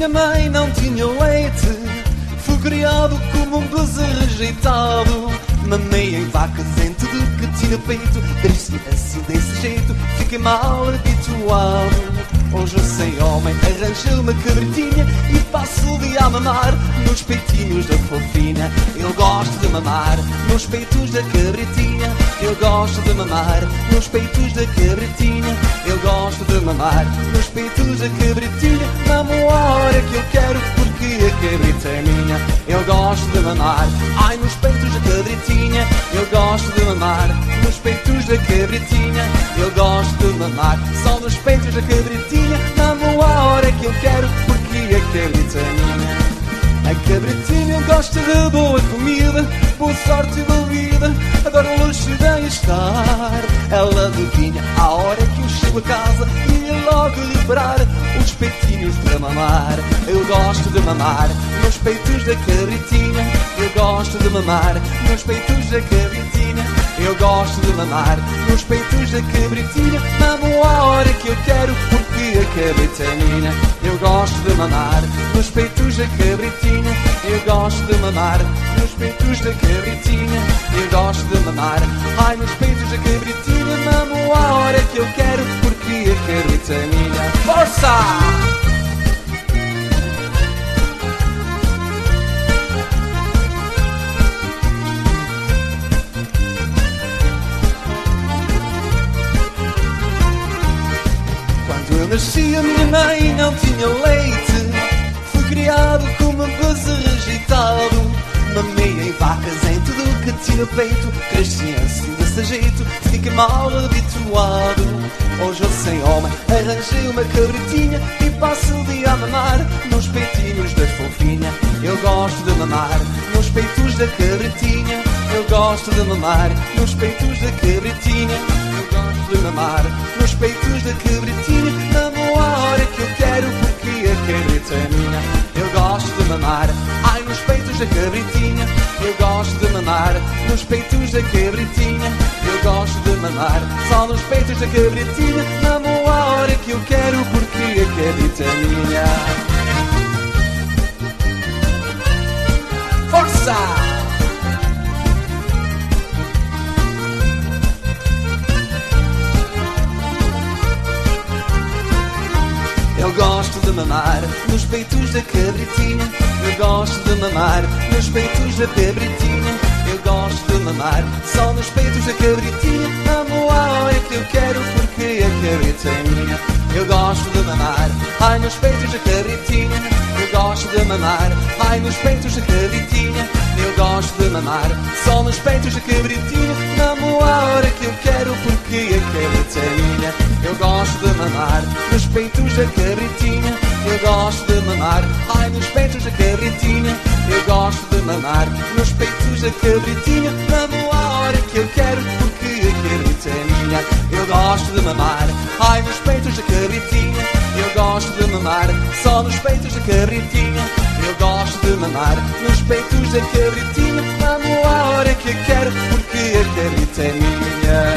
minha mãe não tinha leite, fui criado como um bezerro rejeitado. Mamei em vacas em tudo que tinha peito, cresci assim desse jeito, fiquei mal habituado. Hoje eu sem homem arranjei uma cabritinha e passo o dia a mamar nos peitinhos da fofinha. Eu gosto de mamar nos peitos da cabritinha. Eu gosto de mamar nos peitos da cabritinha. Eu gosto de mamar nos peitos da cabritinha. Mamo a hora que eu quero porque a cabrita é minha. Eu gosto de mamar, ai, nos peitos da cabritinha. Eu gosto de mamar nos peitos da cabritinha. Eu gosto de mamar só nos peitos da cabritinha. Mamo a hora que eu quero porque a cabrita é minha. A cabritinha gosta de boa comida, boa sorte e boa vida, adora o luxo e bem-estar. Ela adivinha a hora que eu chego a casa e ia logo liberar os peitinhos para mamar. Eu gosto de mamar nos peitos da cabritinha. Eu gosto de mamar nos peitos da cabritinha. Eu gosto de mamar nos peitos da cabritinha. Mamo a hora que eu quero porque a cabrita é minha. Eu gosto de mamar nos peitos da cabritinha. Eu gosto de mamar nos peitos da cabritinha. Eu gosto de mamar, ai, nos peitos da cabritinha. Mamo a hora que eu quero porque a cabrita é minha. Força! Eu nasci, a minha mãe não tinha leite, fui criado como um bezerro rejeitado. Mamei em vacas em tudo que tinha peito, cresci assim desse jeito, fiquei mal habituado. Hoje eu sem homem arranjei uma cabritinha e passo o dia a mamar nos peitinhos da fofinha. Eu gosto de mamar nos peitos da cabritinha. Eu gosto de mamar nos peitos da cabritinha. Eu gosto de mamar nos peitos da cabritinha. Mamo a hora que eu quero porque a cabrita é minha. Eu gosto de mamar, ai, nos peitos da cabritinha. Eu gosto de mamar nos peitos da cabritinha. Eu gosto de mamar só nos peitos da cabritinha. Mamo a hora que eu quero porque a cabrita é minha. Força! Eu gosto de mamar nos peitos da cabritinha. Eu gosto de mamar nos peitos da cabritinha. Eu gosto de mamar só nos peitos da cabritinha. Amo a hora que eu quero porque a cabrita é minha. Eu gosto de mamar, ai, nos peitos da cabritinha. Eu gosto de mamar, ai, nos peitos da cabritinha. Eu gosto de mamar só nos peitos da cabritinha. Amo a hora que eu quero porque a cabrita é minha. Eu gosto de mamar nos peitos da cabritinha. Eu gosto de mamar, ai, nos peitos da cabritinha. Eu gosto de mamar nos peitos da cabritinha. Mamo a hora que eu quero porque a cabrita é minha. Eu gosto de mamar, ai, nos peitos da cabritinha. Eu gosto de mamar só nos peitos da cabritinha. Eu gosto de mamar nos peitos da cabritinha. Mamo a hora que eu quero porque a cabrita é minha.